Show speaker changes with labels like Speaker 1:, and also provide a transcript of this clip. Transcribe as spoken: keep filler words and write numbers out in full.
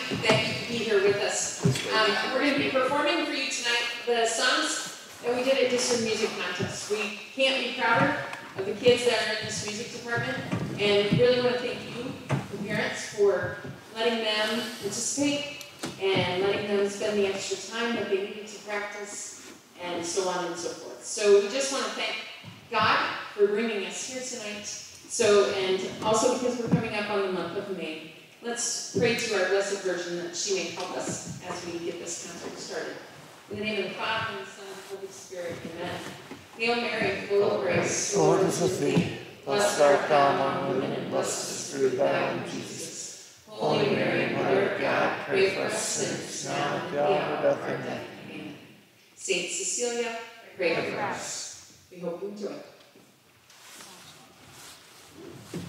Speaker 1: Thank you to be here with us. Um, we're going to be performing for you tonight the songs that we did at District Music Contest. We can't be prouder of the kids that are in this music department, and we really want to thank you, the parents, for letting them participate and letting them spend the extra time that they needed to practice, and so on and so forth. So we just want to thank God for bringing us here tonight. So, and also because we're coming up on the month of May, let's pray to our Blessed Virgin that she may help us as we get this concert started. In the name of the Father, and the Son, and the Holy Spirit, amen. Hail Mary, full of grace, the Lord is with thee. Blessed art thou among women, and blessed is the fruit of thy womb, Jesus. Holy Mary, Mother of God, pray for us sinners, now and at the hour of our death. Amen. Saint Cecilia, pray for us. We hope you enjoy.